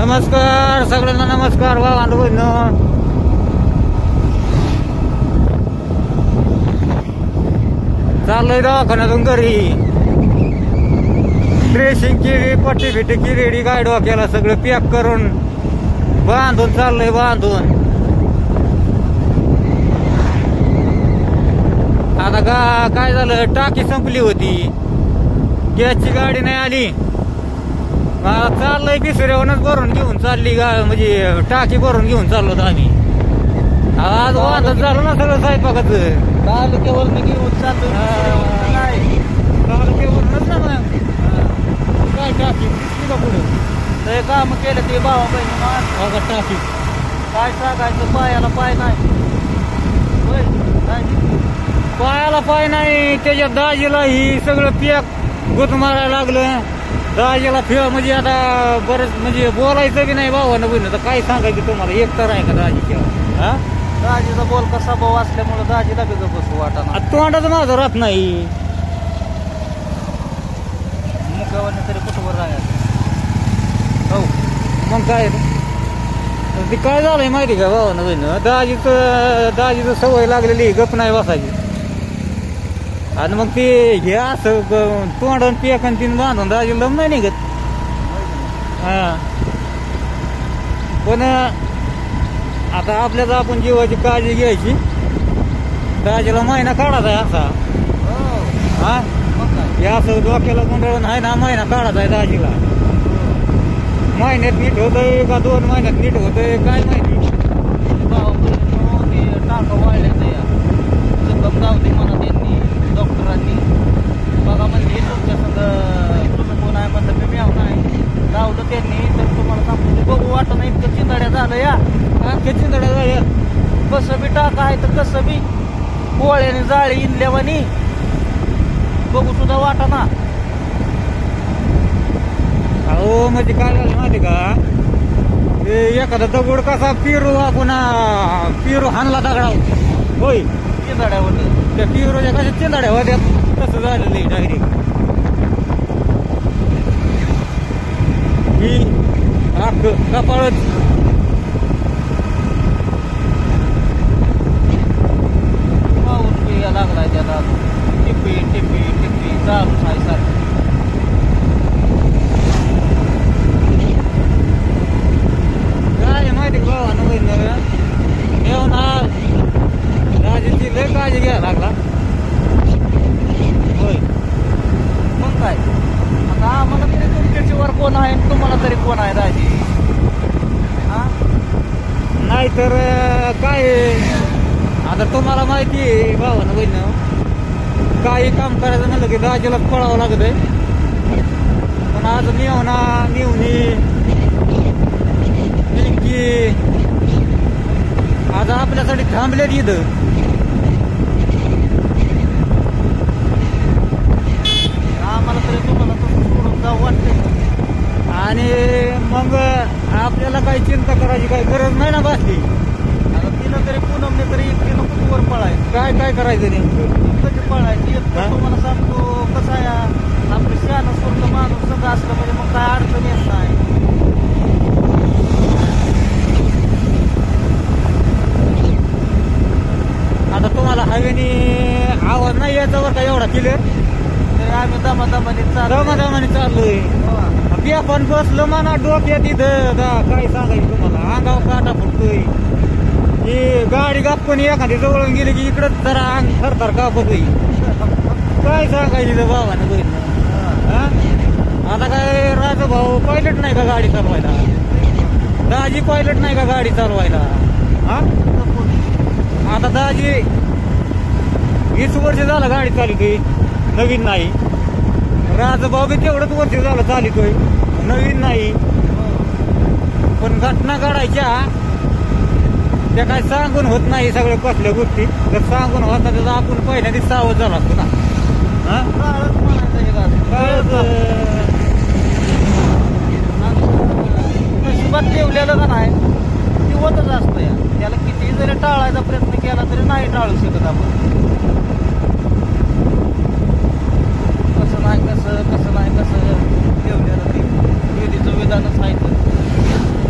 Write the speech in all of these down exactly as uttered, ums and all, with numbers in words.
नमस्कार सगळ्यांना, नमस्कार भावांनो बहिणीनो. चाललंय दवाखान्यातून घरी. ड्रेसिंग केली, पट्टी फिटी केली, रेडी गाय डोक्याला सगळं पॅक करून बांधून चाललंय बांधून. आता का काय झालं, टाकी संपली होती, गॅसची गाडी नाही आली. चाललंय पिसऱ्यावरच भरून घेऊन चालली गा, म्हणजे टाकी भरून घेऊन चाललो होतो आम्ही. आज वाहतच झालं ना सगळं स्वयंपाकाचं. तालुक्यावर घेऊन चाललो तालुक्यावरूनच ना मग काय टाकी दिसली का पुढे ते काम केलं ते भावा बहिणी. बघा टाकी काय सांगायचं, पायाला पाय नाही. होय काय पायाला पाय नाही. त्याच्या दाजीला ही सगळं पॅक गुत मारायला लागलं. दाजीला फिर म्हणजे आता बरंच म्हणजे बोलायचं बी नाही भावानं बहिण. तर काय सांगायचं तुम्हाला, एक तर आहे का दाजीच्या. हा दाजीचा बोल कसा भाऊ असल्यामुळे दाजीला बी बसू वाटाणा. तोंडाचं माझं राहत नाही. मुखावर तरी कुठवर राहायचं. हो मग काय ते काय झालंय माहिती का भावानं बहिण, दाजीचं दाजीचं सवय लागलेली गप नाही बसायची. आणि मग ते हे असं तोंडून पेकन तीन बांधून दाजी लम नाही निघत. हा पण आता आपल्याला आपण जीवाची काळजी घ्यायची. दाजीला महिना काढायचा आहे असा. हा हे असं डोक्याला गुंडळून आहे ना, महिना काढायचा आहे दाजीला. महिन्यात नीट होतंय का दोन महिन्यात नीट होतंय काय माहिती. टाका वाढल्याचं या जखम जाऊ दे म्हणा त्यांनी डॉक्टरांनी. बघा म्हणजे तुमच्या सगळं तुम्ही कोण आहे म्हणलं मी यावं नाही लावलं त्यांनी. तर तुम्हाला सांगतो बघू वाटत नाही इतकं चिंदड्या झालं या. अख्ख्या चिंदड्या झाल्या. कसं बी टाका आहे तर कसं बी पोळ्याने जाळी इंदल्यावानी बघू सुद्धा वाटा ना. अहो म्हणजे काय झालं माहिती का, ते एखादा दगड कसा पिरू आपण पिरू हाणला दगडा होय चिंदड्यावर. त्या पिरूच्या कशा चिंदड्या होत्या तसं झालेलं आहे डायरेक्ट. ही अख्ख कपाळच पाऊस बिया लागलाय त्याला. टिप्पी टिप्पी टिप्पी चालूच आहे सारखं. काय माहिती का भावानं बहिणीनं, येऊन दाजीची लय काळजी घ्यायला लागला. होय मग काय आता आम्हाला तरी तुमच्याची वर कोण आहे आणि तुम्हाला तरी कोण आहे दाजी. हा नाहीतर काय आता तुम्हाला माहिती आहे भावानं बहिणं, काही काम करायचं म्हणलं की दाजीलाच पळावं लागतंय. पण आज मेवना मेवणी पिंकी आज आपल्यासाठी थांबलेत इथं. आम्हाला तरी तुम्हाला तसं सोडून जाऊ वाटतंय. आणि मग आपल्याला काही चिंता करायची काही गरज नाही ना बसली. आता तिनं तरी पूनमने तरी एकटीनं कुठवर पळायचं. काय काय करायचं नेमकं कधी पळायची एकटं तुम्हाला सांगतो. कसं आहे आपलं शहाणं सोडलं माणूस सगळं असलं म्हणजे मग काय अडचण येत नाही. आता तुम्हाला हवेनी आवाज नाही यायचा बरं का एवढा क्लिअर. तरी आम्ही दमादमाने चालू दमादमाने चाललोय. बी आपण बसलो म्हणा डोक्यात इथं काय सांगायचं तुम्हाला, अंगावर काटा फुटतोय. ही गाडी गापणी एखादी जवळून गेली की इकडंच जरा अंग थरथर कापत होई. काय सांगायचं भावानं बहिण. आता काय राजा भाऊ पायलट नाही का गाडी चालवायला, दाजी पायलट नाही का गाडी चालवायला. हा आता दाजी वीस वर्ष झालं गाडी चालवतोय, नवीन नाही. राजभाऊ बी तेवढंच वर्ष झालं चालितोय, नवीन नाही. पण घटना घडायच्या त्या काय सांगून होत नाही सगळ्या कसल्या गोष्टी. जर सांगून होत नाही तर आपण पहिल्यांदा सावध झाला असतो ना. हा नशिबात ठेवलेलं का नाही ती होतच असतं या. त्याला किती जरी टाळायचा प्रयत्न केला तरी नाही टाळू शकत आपण. कसं नाही कसं कसं नाही कसं ठेवलेलं ते विधीचं विधानच आहे.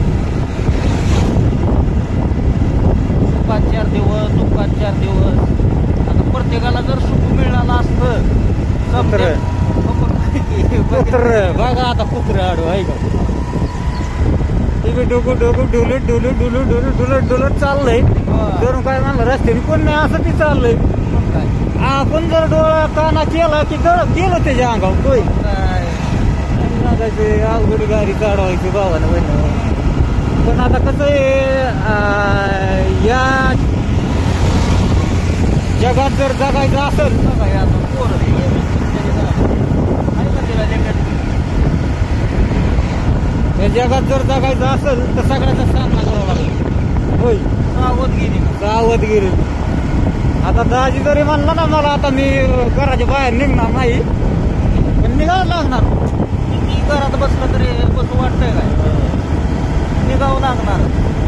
बघा आता कुत्रे आडू आहे का ते बी डोकं डोकं डुलत डुलत डुलत डुलत डुलत डुलत चाललंय जरून काय म्हणलं रस्त्याने कोण नाही असं ती चाललंय आपण जर डोळा काना केला की गळत गेलं त्याच्या अंगावर तोय सांगायचे अवघड गाडी चालवायची भावानं बहिण पण आता कसं आहे या जगात जर जगायचं असेल या जगात जर जगायचं असेल तर सगळ्याचा सामना करावा लागेल होय सावधगिरी सावधगिरी आता दाजी जरी म्हणला ना मला आता मी घराच्या बाहेर निघणार नाही पण निघावं लागणार किती घरात बसलं तरी बसू वाटतंय काय निघावं लागणार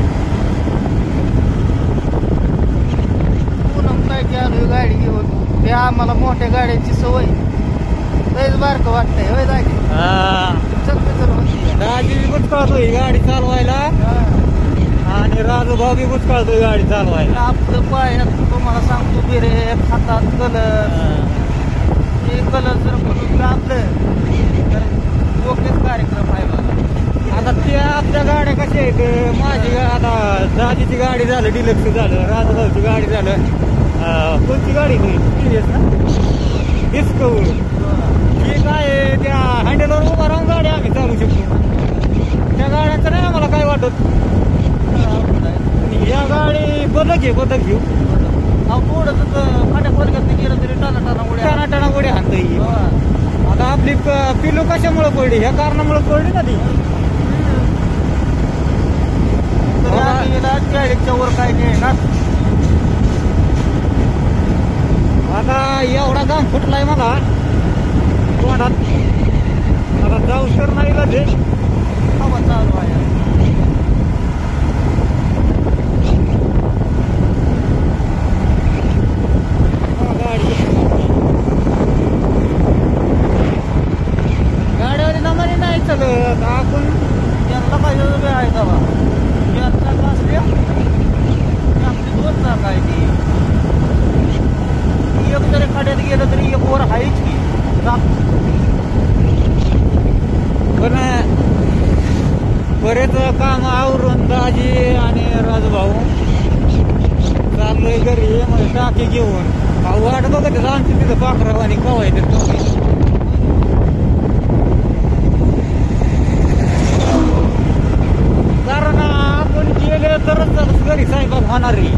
पूनम काय की आलोय गाडी घेऊन ते आम्हाला मोठ्या गाड्यांची सवय लयच बारकं वाटतंय होय दाजी चल चल दाजी बी बुचकाळतोय गाडी चालवायला आणि राजू भाऊ बी बुचकाळतोय गाडी चालवायला आपलं पायात तुम्हाला सांगतो बिरे हातात कलर ते कलर जर म्हणून आपलं तर योग्यच कार्यक्रम आहे बघा आता त्या आपल्या गाड्या कशा आहेत माझी आता दाजीची गाडी झालं डिलक्स झालं राजू भाऊची गाडी झालं कोणती गाडी टीव्हीएस ना डिस्कवर ही काय त्या हँडलवर उभा राहून गाडी आम्ही चालू शकतो त्या गाड्यांचं नाही आम्हाला काय वाटत या गाडी बदक घे बदक घेऊ अहो थोडं खाट्या खोलग्यात गेलं तरी टाना टाना उड्या टाना टाना उड्या हाणता येईल आता आपली पिलू कशामुळे पडली ह्या कारणामुळे पडली ना ती चाळीसच्या वर काय नाही ना आता एवढा गाम फुटलाय मला तोंडात आता जाऊ तर नाही लागले हवा चालू आहे गाडीवाली नंबरही नाही चालत आपण यांना पाहिजे उभे आहे का यांचा का असल्या आपली दोन चाक आहे ती एक जरी खाड्यात गेलं तरी एक वर आहेच की पण बरेच काम आवरून दाजी आणि राजूभाऊ चाललोय घरी म्हणजे टाकी घेऊन वाट बघत आमची तिथं पाखराव आणि कवा येते कारण आपण गेले तरच घरी स्वयंपाक होणार रे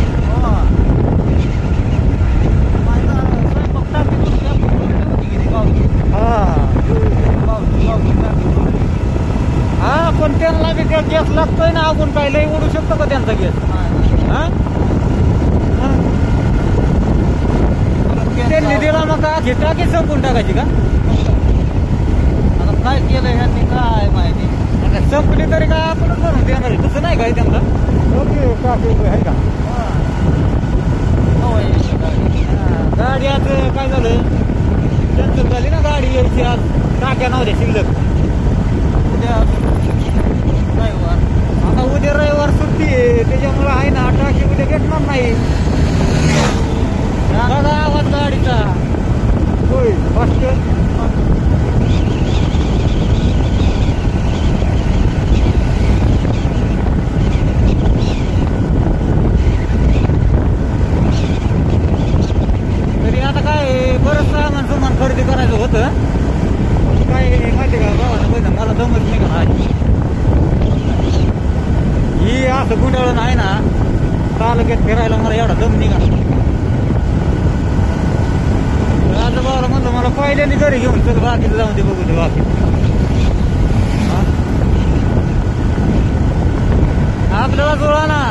हा पण त्यांना बी गॅस लागतोय ना आपण काय लई उडू शकतो का त्यांचा गॅस हा त्यांनी दिला मग आधी टाकी संपून टाकायची का आता काय केलं ह्यांनी काय माहिती आता संपली तरी काय आपणच भरून देणार आहे तसं नाही काय त्यांना ओके टाकी आहे का गाडी आज काय झालं कॅन्सल झाली ना गाडी यायची आज टाक्या नव्हत्या शिल्लक उद्या रविवार आता उद्या रविवार सुट्टी आहे त्याच्यामुळे आहे ना टाकी उद्या भेटणार नाही बघा आवाज गाडीचा होय फास्ट तरी आता काय बरंच सामान सामान खरेदी करायचं होतं काय माहिती का बाबा बघा मला जमत नाही का माझी ही असं गुंडाळून आहे ना तालुक्यात फिरायला मला एवढा दम निघा राजूभाऊला म्हणलं मला पहिल्याने घरी घेऊन चल बाकीचं जाऊन दे बघू दे बाकी आपल्याला जोडा ना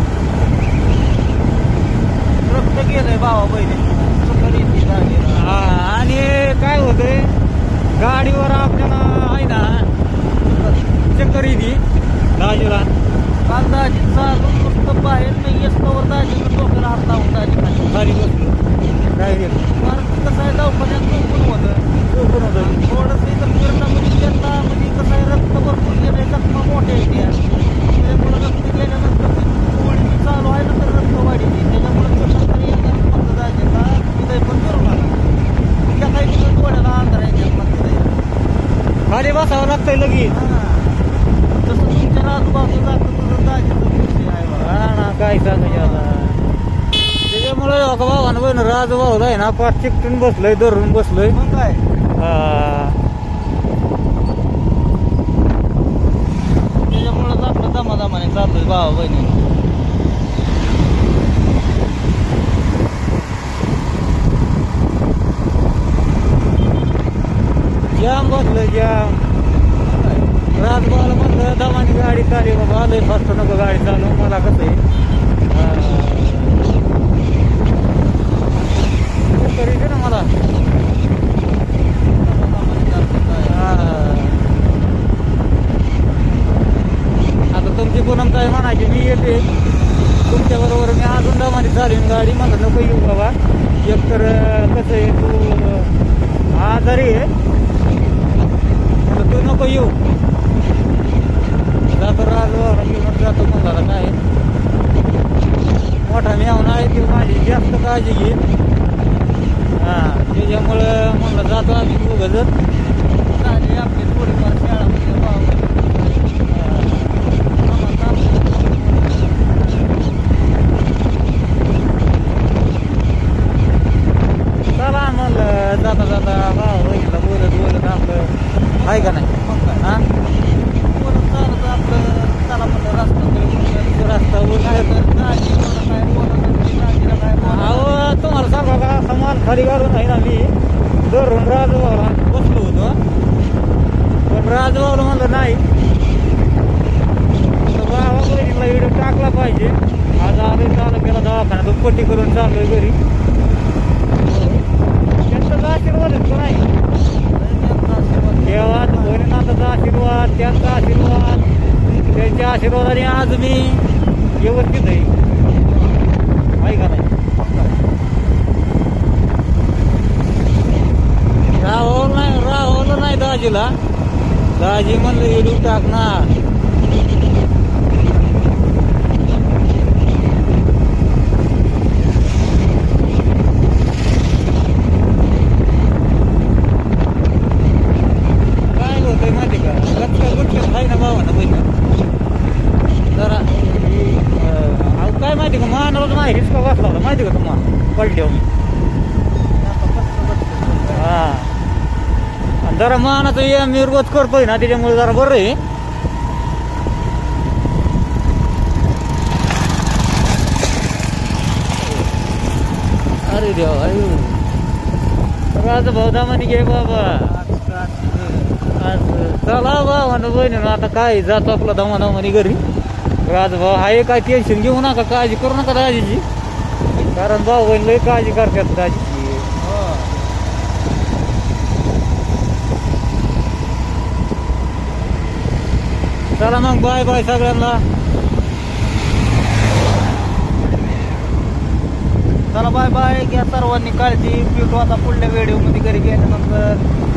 रक्त गेलंय भावा बहिणी हा आणि काय होतंय गाडीवर आपल्याला आहे ना चक्कर येते दाजीला काल दाजी चालून नुसतं बाहेर नाही येस्तवर दाजीचं डोक्याला हात लावून दाजी खाली खाली बसलो काय गेलं कारण कसं आहे दवाखान्यात झोपून होतं झोपून होतं थोडंसं इथं फिरणं म्हणजे बसावं लागतंय लगेच. तसं तुमच्या आजूबाजूला जातं तुझं दाजीचं विषय आहे बघा. हा ना, काय सांगायचं आता. त्याच्यामुळे का भावानं बहिण राज भाऊ आहे ना, पाच चिकटून बसलोय, धरून बसलोय. मग काय हा. त्याच्यामुळेच आपलं दमादमाने चाललोय भावा बहिणी. जाम बसलोय जाम. राजभावाला म्हणलं दमाने गाडी चालली बाबा, आलोय फास्ट नको गाडी चालू. मला कसं आहे तरी ना मला. आता तुमची पूनम काय म्हणायची, मी येते तुमच्या बरोबर, मी अजून दमाने चालवीन गाडी. मला नको येऊ बाबा, एकतर कसं आहे तू आजारी आहे, तू नको येऊ. जातो राजभावाला घेऊन जातो. मला काय मोठा मेहून आहे ती माझी जास्त काळजी घेईल. हा, त्याच्यामुळं म्हणलं जातो आम्ही दोघं जण. झाली आपली थोडीफार शाळा म्हणजे भावा. चला म्हणलं जाता जाता भाऊ बहिणीला बोलत बोलत आपलं आहे का नाही. मग काय हा, बोलत चालत आपलं चला म्हणलं रस्ता रस्ता बोलत. दाजी बोलत काय बोलत नाही, दाजीला काय बोलत अहो तुम्हाला सांगा का, सामान खाली घालून आहे ना मी धरून राजभावाला बसलो होतो. पण राजभावाला म्हणलं नाही, तर भावा बहिणीला व्हिडिओ टाकला पाहिजे. आज आलोय तालुक्याला दवाखान्यात पट्टी करून चाललोय घरी. त्यांचाच आशीर्वाद आहे नाही, देवात भोलेनाथाचा आशीर्वाद, त्यांचा आशीर्वाद. त्यांच्या आशीर्वादाने आज मी व्यवस्थित आहे, आहे का नाही. राहुल नाही राहुल नाही दाजीला. दाजी म्हणलं व्हिडिओ टाकणार. काय होतंय माहिती का, गटका गुटक्यात आहे ना भावानं बहिण जरा. अहो काय माहिती का, मानावर नाही हिसका बसला होता माहिती का तुम्हाला, पडल्यावर मी. हा, जरा मानाचं या मी रोज करतोय ना, त्याच्यामुळे जरा बरं आहे. अरे देवा, राज भाऊ दामानी घे बाबा. चला भावानं बहिणीनं आता काय जातो आपला दमादमानी घरी. राजभाऊ हाय, काय टेन्शन घेऊ नका, काळजी करू नका दाजीची. कारण भाऊ बहीण लय काळजी करतात दाजीची. चला मग, बाय बाय सगळ्यांना. चला बाय बाय. घ्या सर्वांनी काळजी. भेटू आता पुढल्या व्हिडिओ मध्ये घरी गेल्यानंतर.